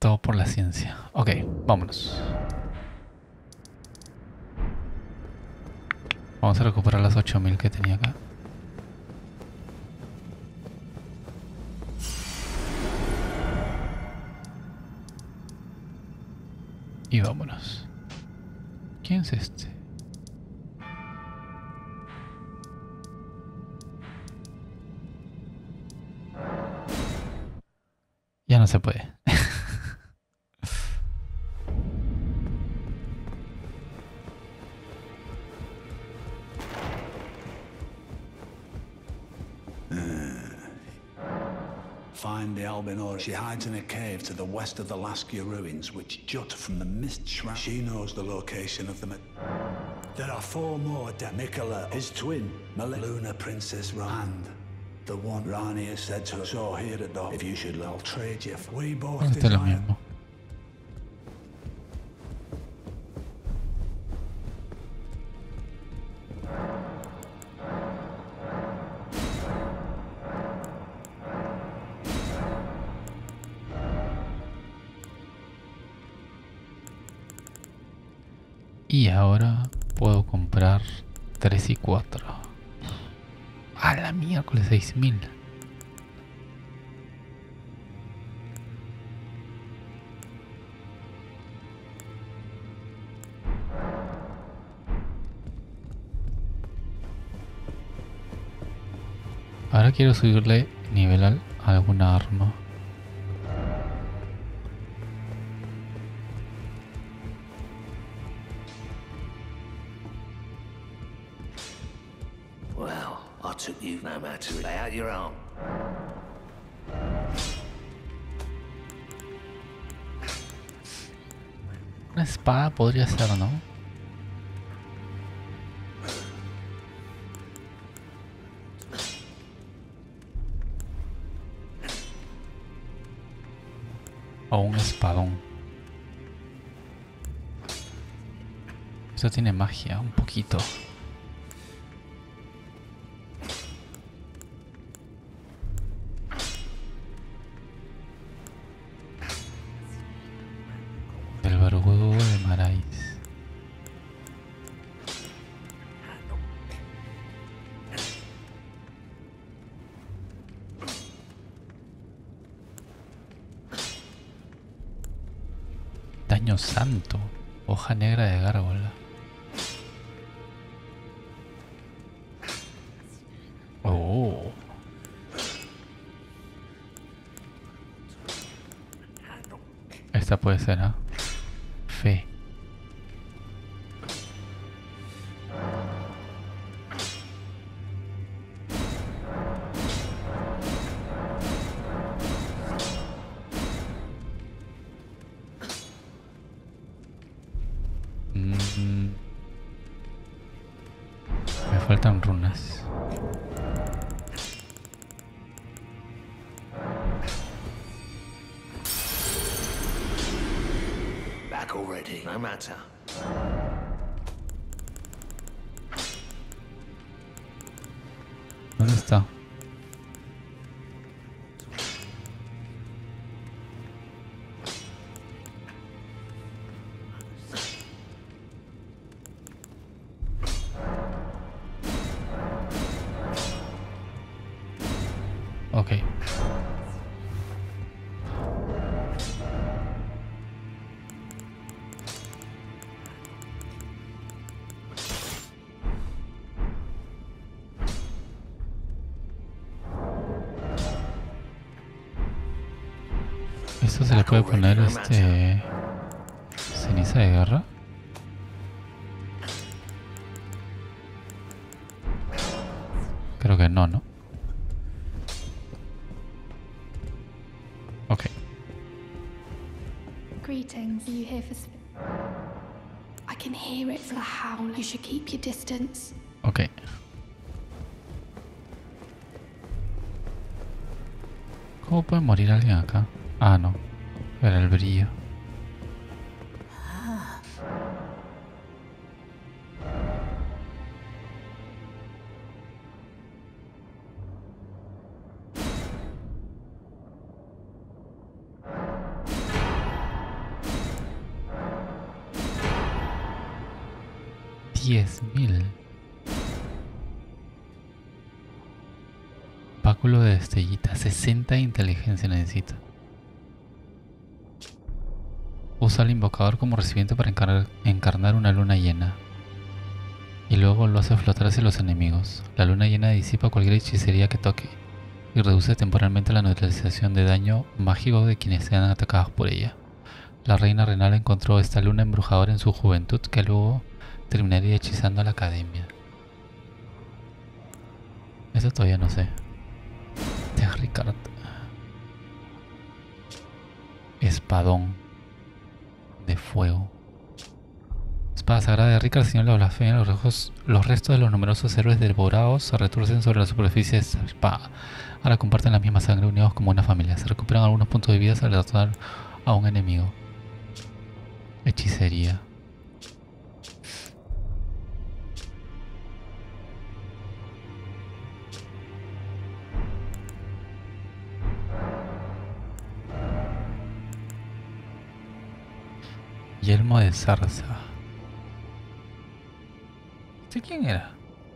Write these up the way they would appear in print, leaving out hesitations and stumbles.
Todo por la ciencia. Ok, vámonos. Vamos a recuperar las 8000 que tenía acá. Y vámonos. ¿Quién es este? Ya no se puede. Find the Albinora. She hides in a cave to the west of the Laskia ruins, which jut from the mist shroud. She knows the location of them. There are 4 more. Nicola, his twin, Luna Princess Rand. The one Rani has said to her. So here at the if you should, I'll trade you. We both Este es lo desire. mismo. Y ahora puedo comprar 3 y 4. A la miércoles 6000. Ahora quiero subirle nivel a alguna arma. Well, I took you no matter. Lay out your arm. Una espada podría ser, ¿no? O un espadón. Esto tiene magia, un poquito. El barbudo de Marais. Daño santo. Hoja negra de gárgola. Oh. Esta puede ser, ¿ah? Fe. Me faltan runas. Back already, no matter. ¿Dónde está? Ok. Esto se le puede poner ceniza de guerra. Creo que no, ¿no? Ok. Greetings. Are you here for? I can hear it from the howl. You should keep your distance. Ok. ¿Cómo puede morir alguien acá? Ah, no. Era el brillo. 10.000. Báculo de destellita. 60 de inteligencia necesita. Usa al invocador como recipiente para encarnar una luna llena. Y luego lo hace flotar hacia los enemigos. La luna llena disipa cualquier hechicería que toque y reduce temporalmente la neutralización de daño mágico de quienes sean atacados por ella. La reina renal encontró esta luna embrujadora en su juventud, que luego terminaría hechizando a la academia. Eso todavía no sé. Terricard. Espadón de fuego. Espada sagrada de Ricard, señor de la blasfemia. Los restos de los numerosos héroes devorados se retuercen sobre la superficie de esta espada. Ahora comparten la misma sangre, unidos como una familia. Se recuperan algunos puntos de vida al derrotar a un enemigo. Hechicería. Yelmo de zarza. ¿Este quién era?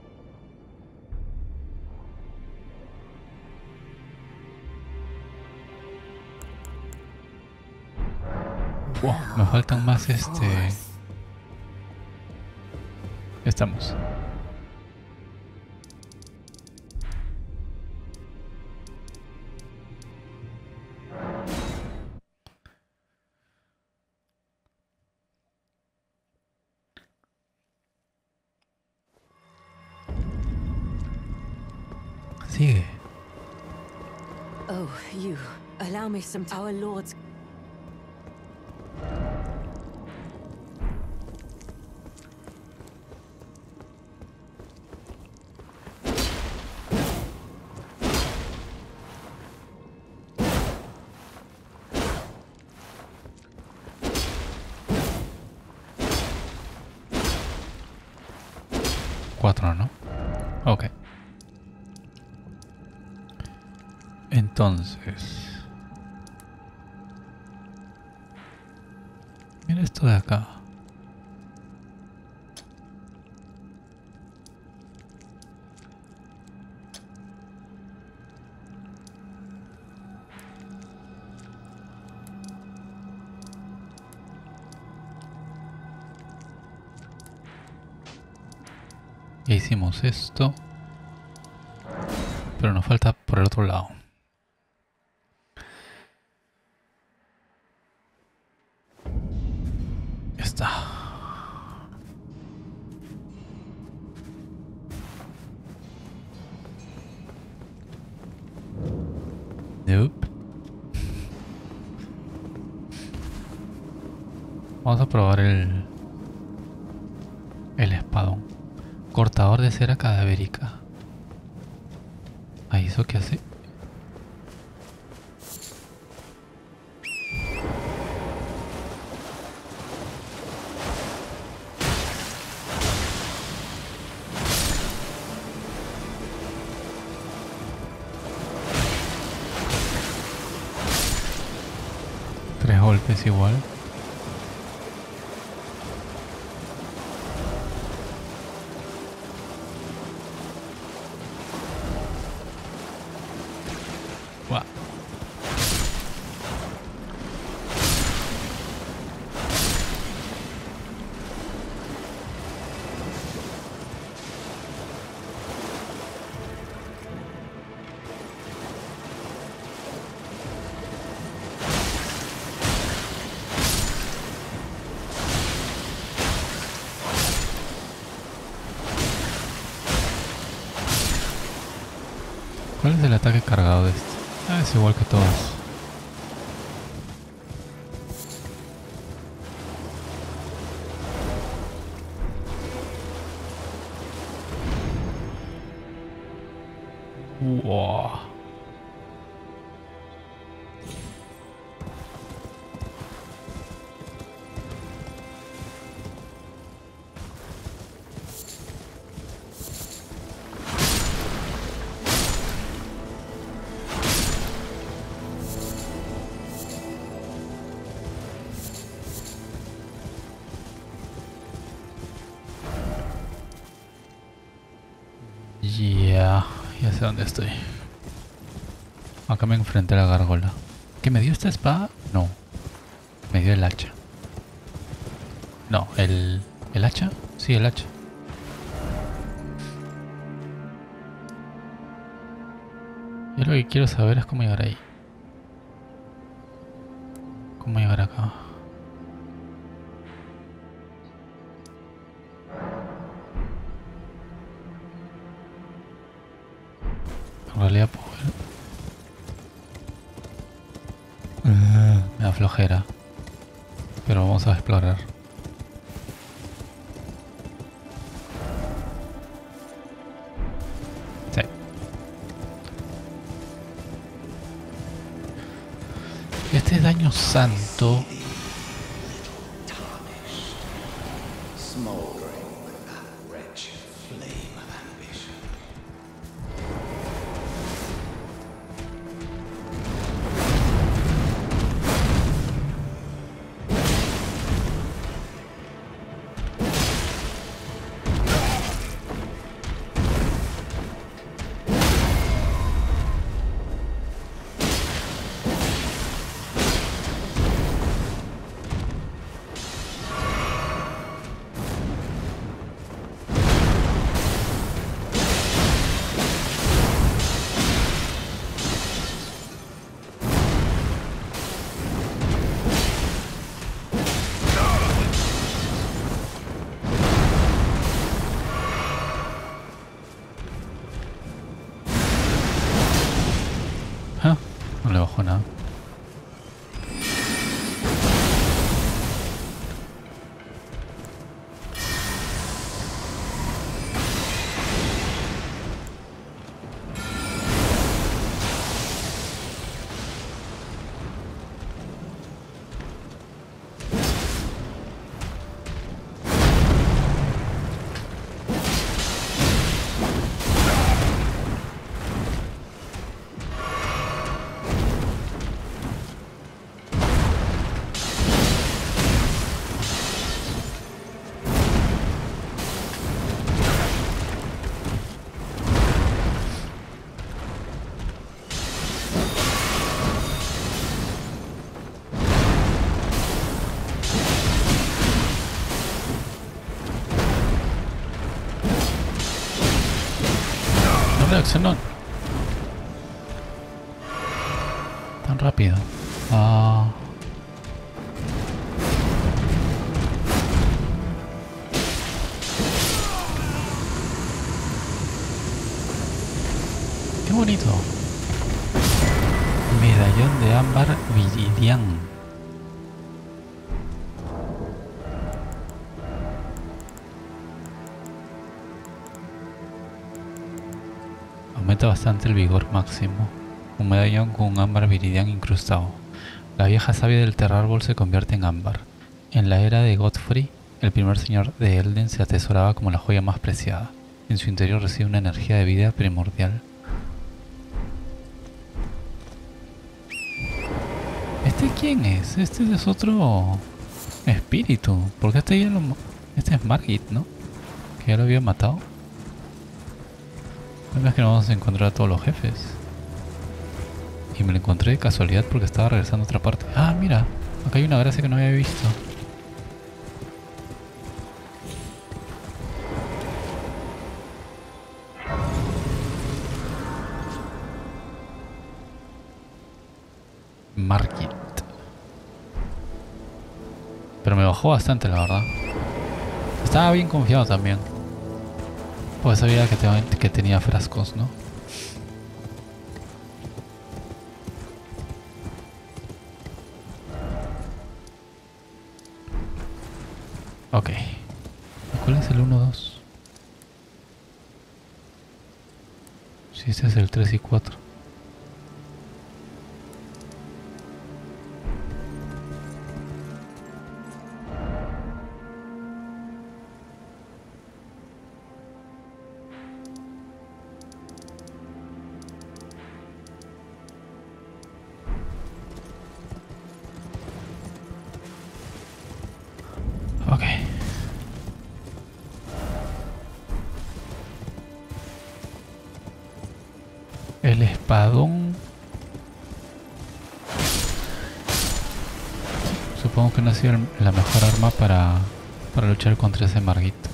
Wow, me faltan más Estamos. Sigue. Oh, you. Allow me some our lords. Cuatro, ¿no? Ok. Entonces, mira esto de acá. Ya hicimos esto, pero nos falta por el otro lado. Ya está. Nope. Vamos a probar el espadón. Cortador de cera cadavérica. ¿Ahí eso qué hace? Tres golpes igual. ¿Cuál es el ataque cargado de este? Ah, es igual que todos. Wow. Ya sé dónde estoy. Acá me enfrenté a la gárgola. ¿Qué me dio esta espada? No. Me dio el hacha. No, ¿el hacha? Sí, el hacha. Yo lo que quiero saber es cómo llegar ahí. ¿Cómo llegar acá? En realidad puedo ver. Me da flojera. Pero vamos a explorar. Sí. Este daño santo. Ah, no le bajó nada. No reaccionó tan rápido. Ah. Qué bonito. Medallón de ámbar viridian. Aumenta bastante el vigor máximo. Un medallón con un ámbar viridian incrustado. La vieja savia del terrárbol se convierte en ámbar. En la era de Godfrey, el primer señor de Elden se atesoraba como la joya más preciada. En su interior reside una energía de vida primordial. ¿Este quién es? Este es otro espíritu. Porque este ya lo... Este es Margit, ¿no? Que ya lo había matado. No es que no vamos a encontrar a todos los jefes. Y me lo encontré de casualidad porque estaba regresando a otra parte. Ah, mira. Acá hay una gracia que no había visto. Margit. Pero me bajó bastante, la verdad. Estaba bien confiado también. Pues sabía que tenía frascos, ¿no? Ok. ¿Cuál es el 1-2? Si este es el 3 y 4. Ok. El espadón. Supongo que no ha sido la mejor arma para luchar contra ese Margit.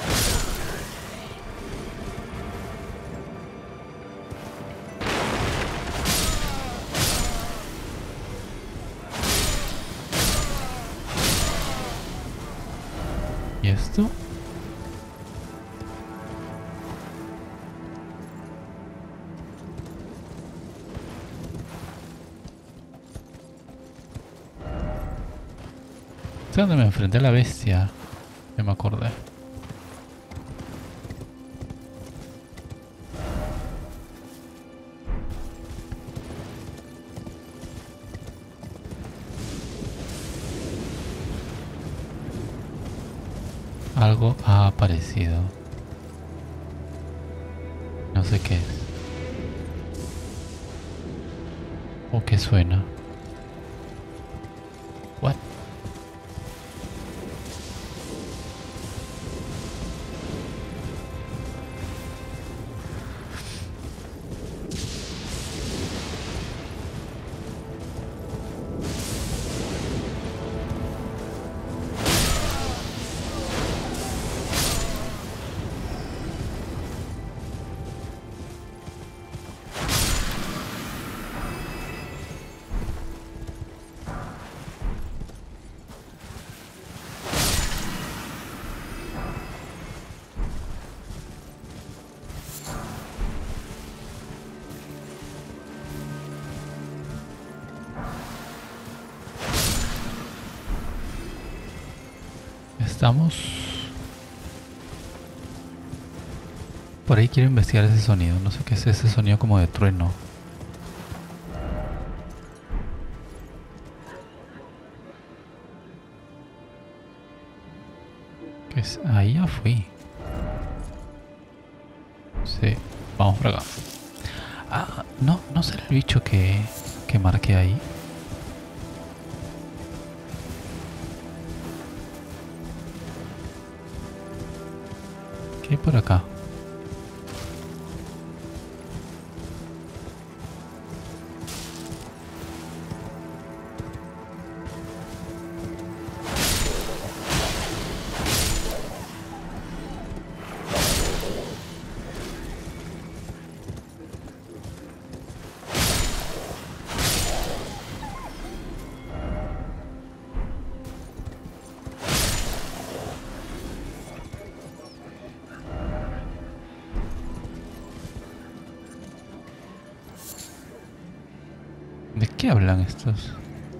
¿Y esto? Es donde me enfrenté a la bestia. Ya me acordé. Algo ha aparecido. No sé qué es. ¿O qué suena? What? Estamos... Por ahí quiero investigar ese sonido. No sé qué es ese sonido como de trueno. ¿Qué es? Ahí ya fui. Sí, vamos por acá. Ah, no, no será el bicho que marqué ahí. ¿Qué hay por acá? ¿De qué hablan estos?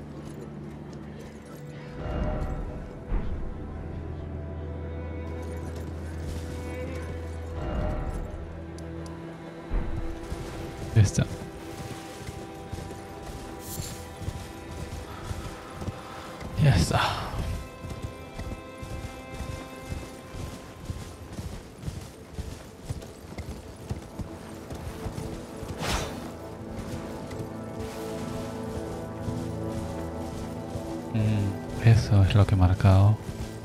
Ya está. Ya está. Eso es lo que he marcado.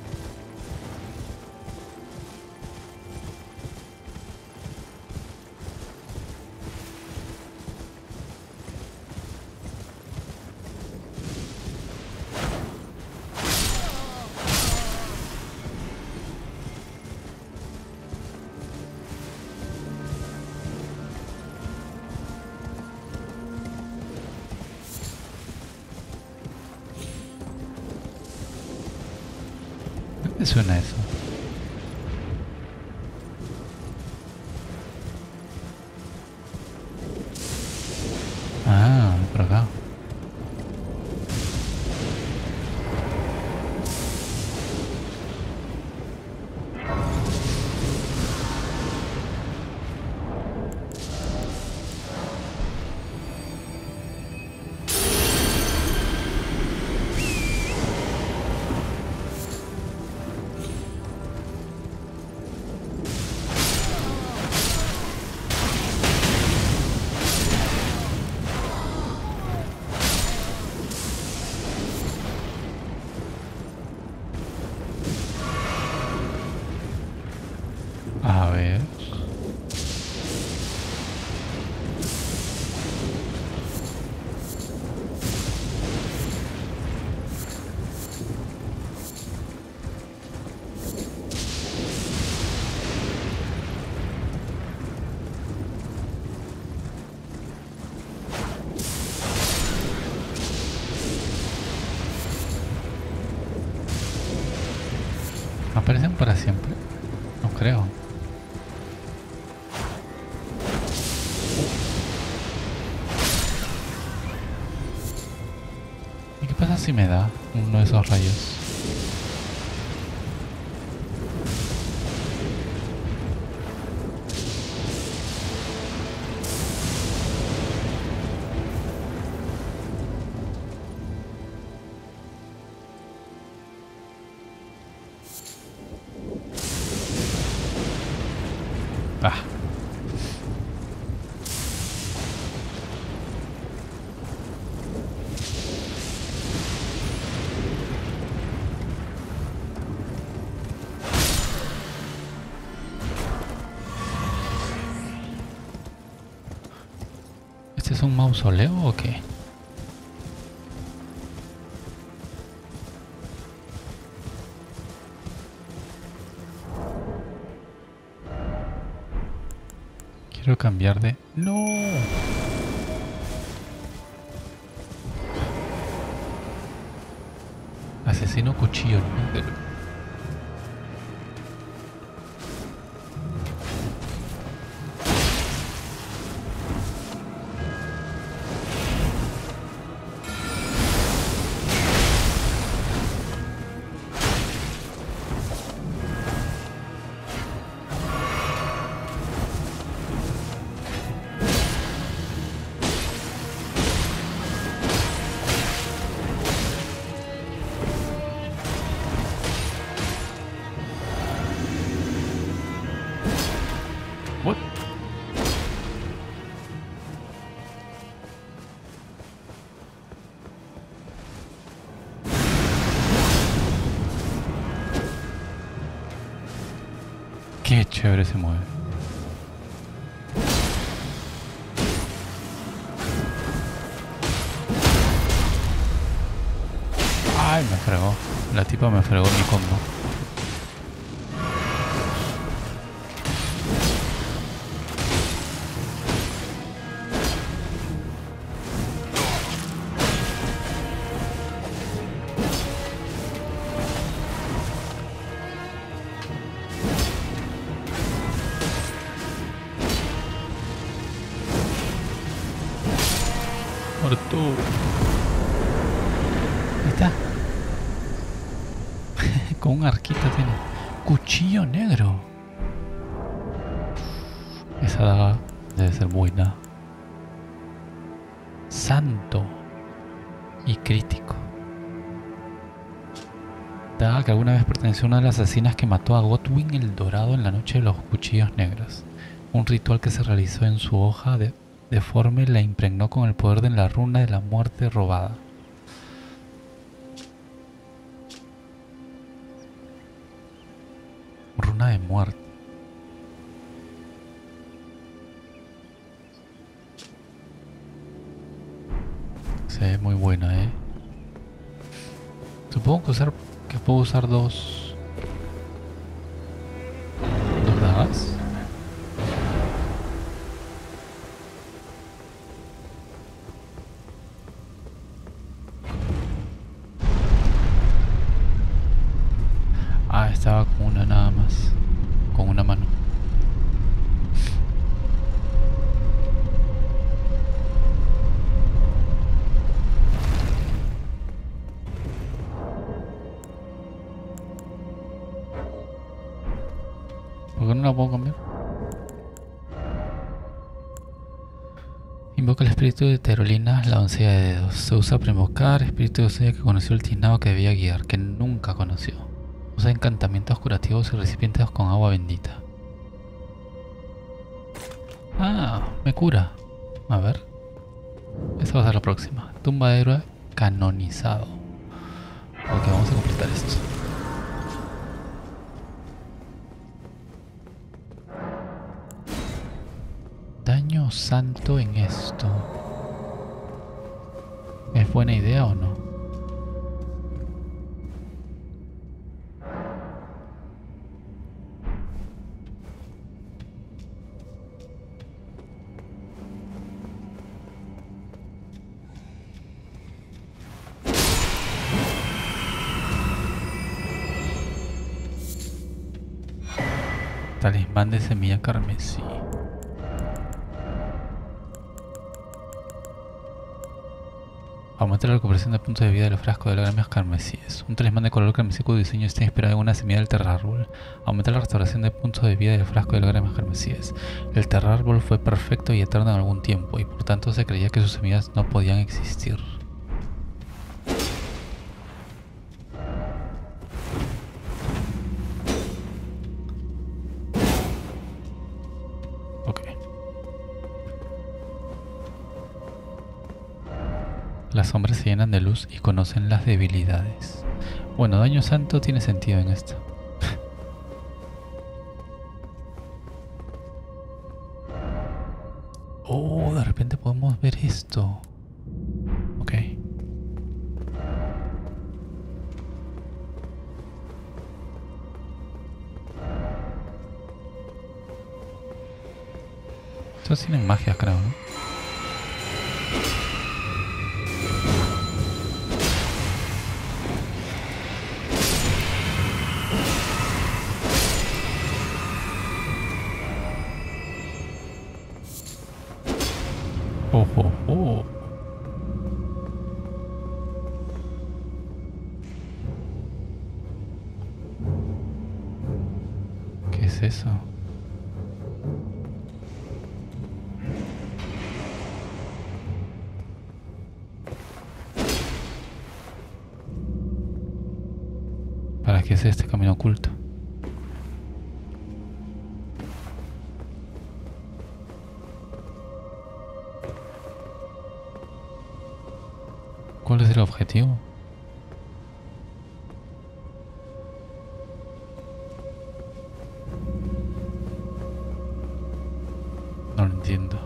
¿Qué suena eso? Ah, por acá. ¿Aparecen para siempre? No creo. ¿Y qué pasa si me da uno de esos rayos? Ah. ¿Este es un mausoleo o qué? Quiero cambiar de... ¡No! Asesino cuchillo negro. What? Qué chévere se mueve. Ay, me fregó. La tipa me fregó mi combo. Arturo. Ahí está. Con un arquito tiene. Cuchillo negro. Esa daga debe ser buena. Santo. Y crítico. Daga que alguna vez perteneció a una de las asesinas que mató a Godwin el Dorado en la noche de los cuchillos negros. Un ritual que se realizó en su hoja deforme la impregnó con el poder de la runa de la muerte robada. Runa de muerte. Se ve muy buena, Supongo que puedo usar dos dagas. Ah, estaba con una nada más. Con una mano. ¿Por qué no la puedo cambiar? Invoca el espíritu de Terolina, la doncella de dedos. Se usa para invocar espíritu de doncella que conoció el tiznado que debía guiar, que nunca conoció. Usa encantamientos curativos y recipientes con agua bendita. Ah, me cura. A ver. Esa va a ser la próxima. Tumba de héroe canonizado. Ok, vamos a completar esto. Daño santo en esto. ¿Es buena idea o no? Talismán de semilla carmesí. Aumenta la recuperación de puntos de vida de los frascos de lágrimas carmesíes. Un talismán de color carmesí cuyo diseño está inspirado en una semilla del terrárbol. Aumenta la restauración de puntos de vida de los frascos de lágrimas carmesíes. El terrárbol fue perfecto y eterno en algún tiempo, y por tanto se creía que sus semillas no podían existir. Las sombras se llenan de luz y conocen las debilidades. Bueno, daño santo tiene sentido en esto. Oh, de repente podemos ver esto. Ok. Estos tienen magia, creo, ¿no? Oh. ¿Qué es eso? ¿Para qué es este camino oculto? ¿Cuál es el objetivo? No lo entiendo.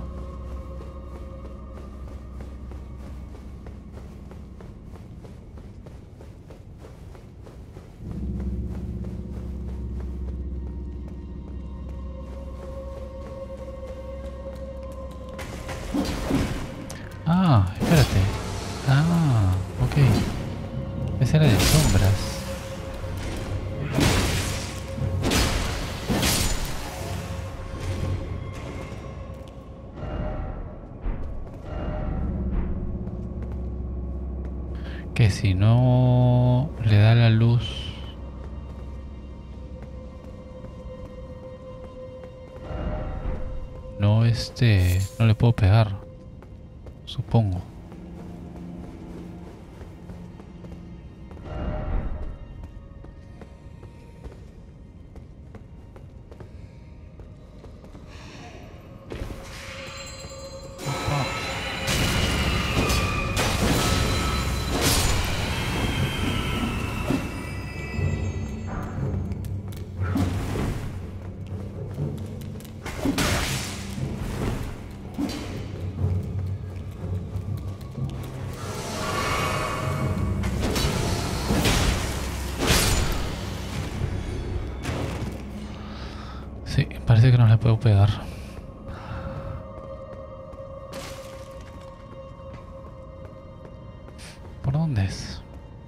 Ah, espérate. Ah, ok. Esa era de sombras. Que si no le da la luz, no no le puedo pegar, supongo. Sí, parece que no le puedo pegar. ¿Por dónde es?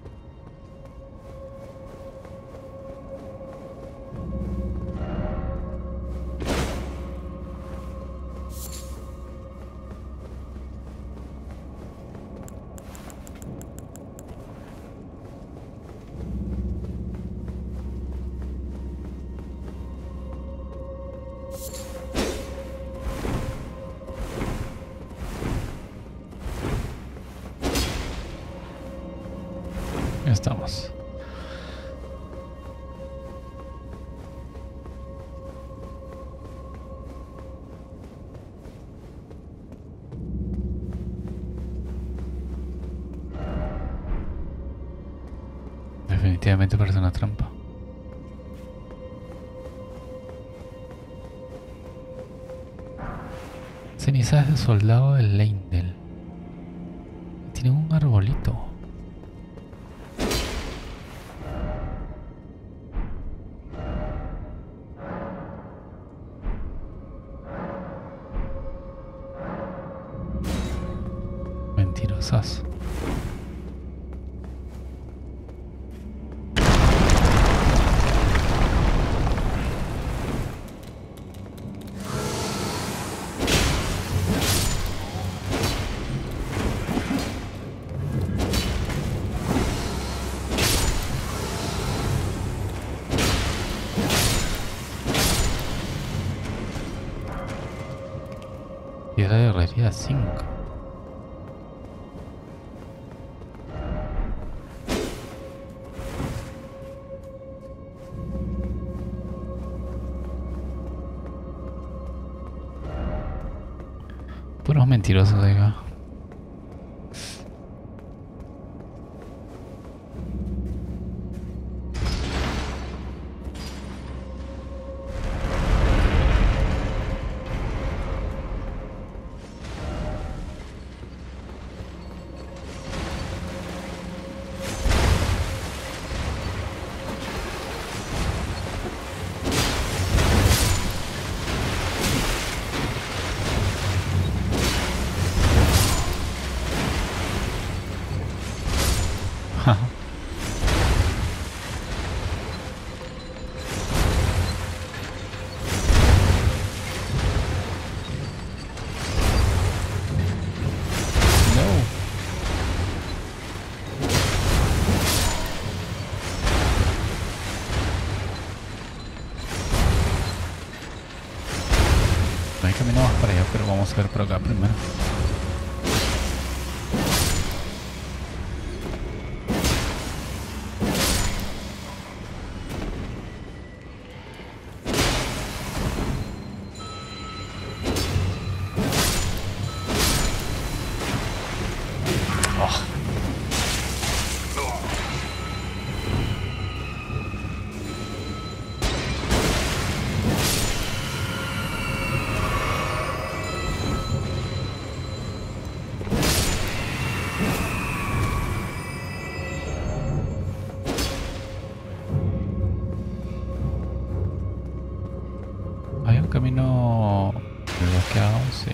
Ya estamos. Definitivamente parece una trampa. Cenizas de soldado de Leindel. Tiene un arbolito. Mentirosas. Piedra de herrería 5. Puros mentirosos de acá. No hay camino más para allá, pero vamos a ver por acá primero. Hay un camino bloqueado, sí.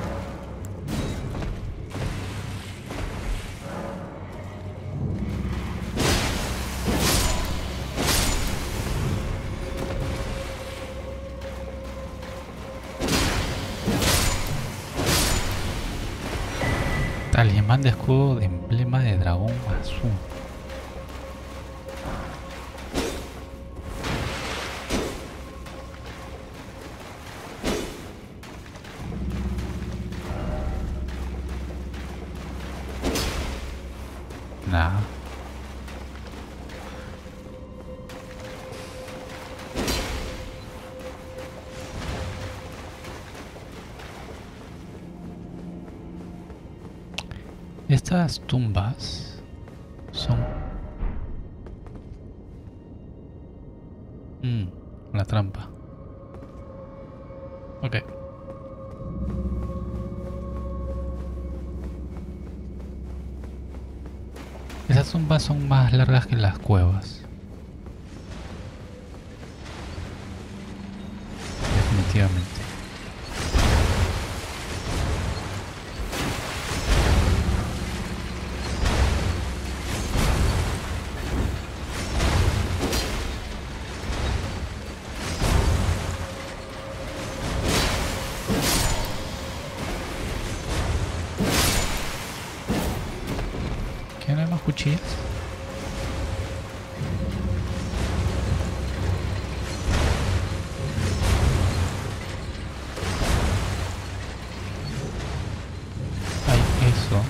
Talismán de escudo de emblema de dragón azul. Nada. Estas tumbas son... la trampa. Ok. Esas tumbas son más largas que las cuevas. Definitivamente. ¿Qué no hay más cuchillas? Hay eso.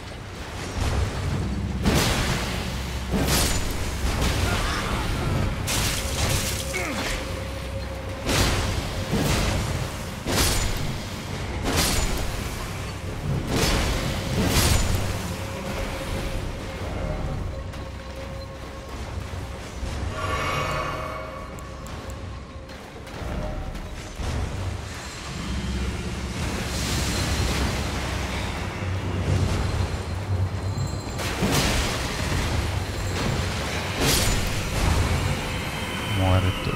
Muerto.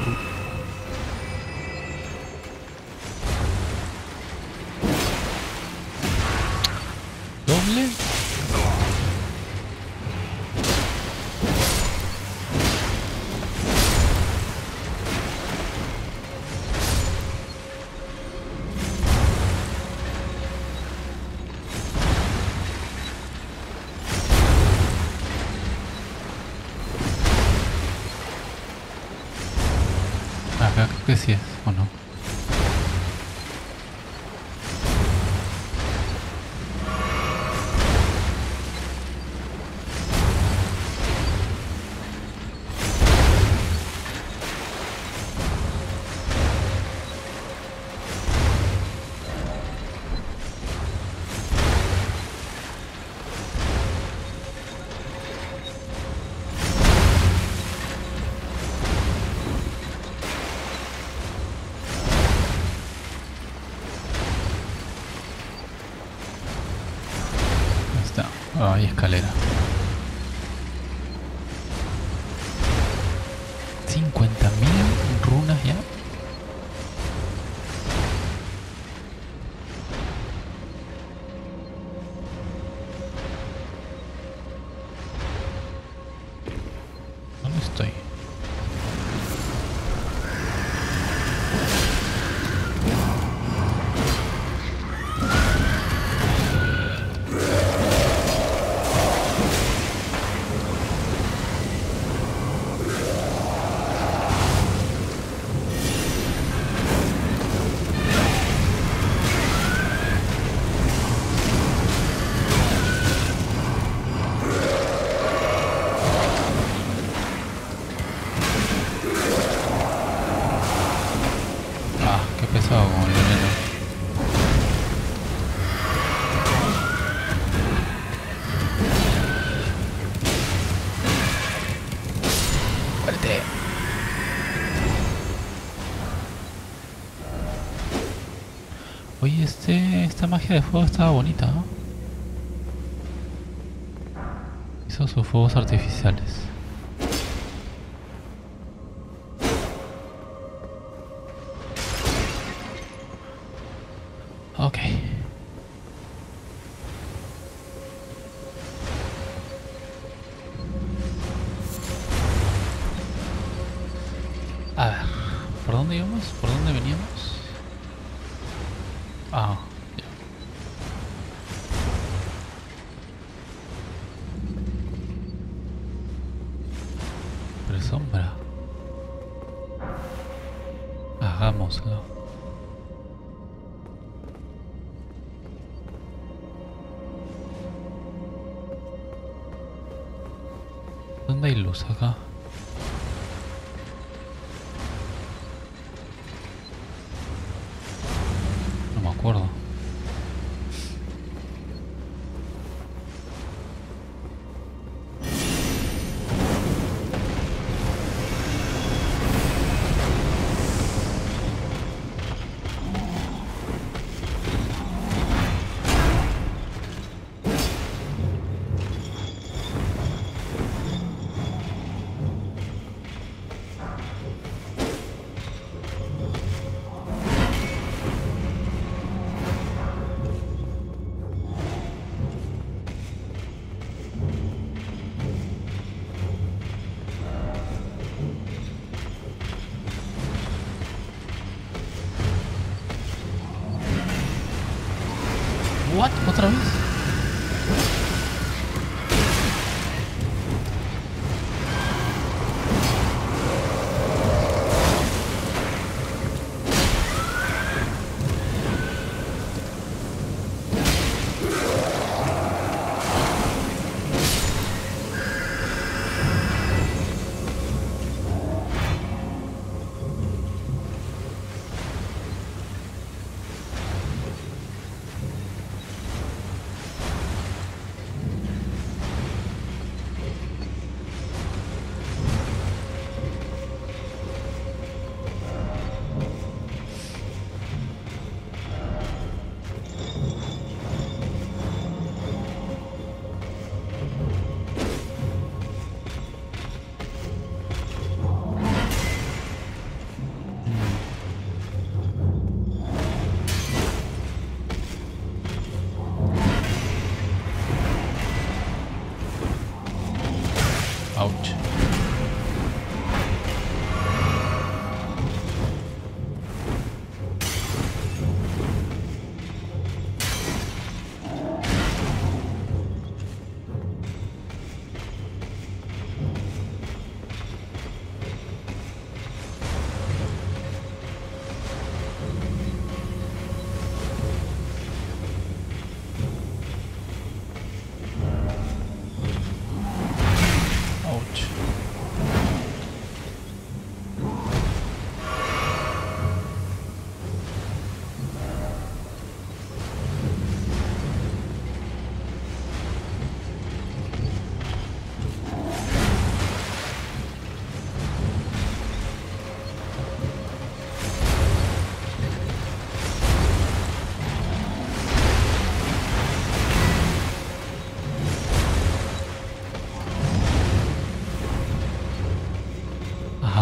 ¿Doble? Acá creo que sí es, ¿o no? Oh, hay escalera. 50.000 runas ya. ¿Dónde estoy? Ah, qué pesado con el veneno. Muerte. Oye, esta magia de fuego estaba bonita, ¿no? Hizo sus fuegos artificiales. Ok. A ver, ¿por dónde íbamos? ¿Por dónde veníamos? Ah, ya. Pero sombra. Hagámoslo. ¿Dónde hay luz acá? No me acuerdo. What? ¿Otra vez?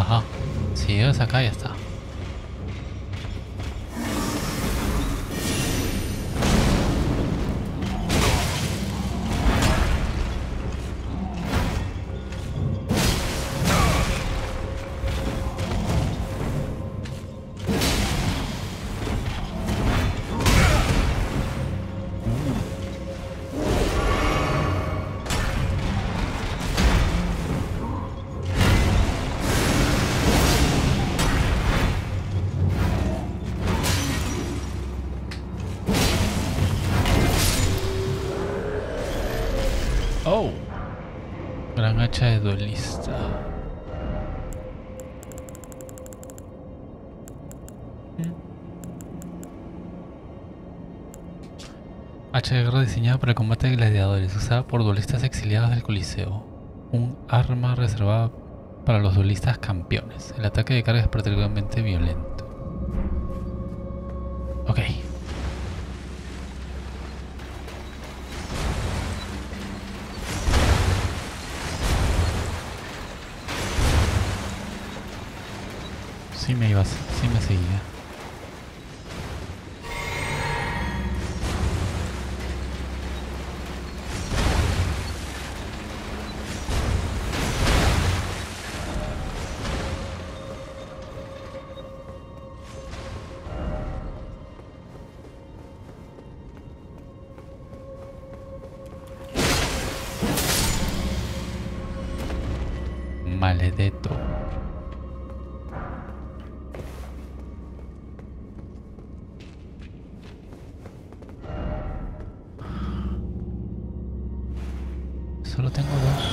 Ajá. Si llegas acá ya está. Oh, gran hacha de duelista. Hacha de guerra diseñada para el combate de gladiadores, usada por duelistas exiliados del Coliseo. Un arma reservada para los duelistas campeones. El ataque de carga es particularmente violento. Ok. Sí me ibas, sí me seguía. Maledetto. Solo tengo dos.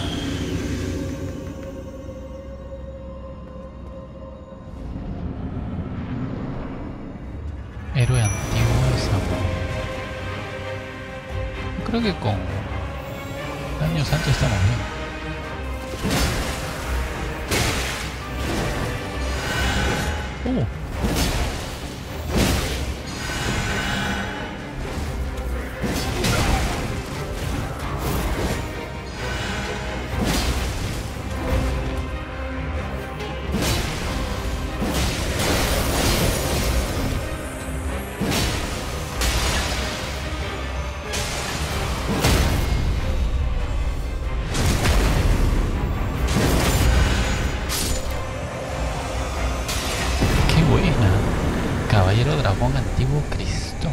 Héroe antiguo de Samuel. Creo que con Daño Santo estamos bien. Qué buena. Caballero dragón antiguo Cristo.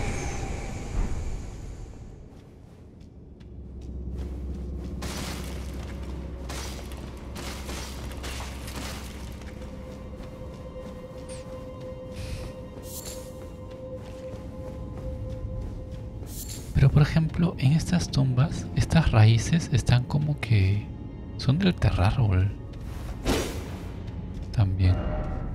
Pero por ejemplo, en estas tumbas, estas raíces están como que son del terrárol. También.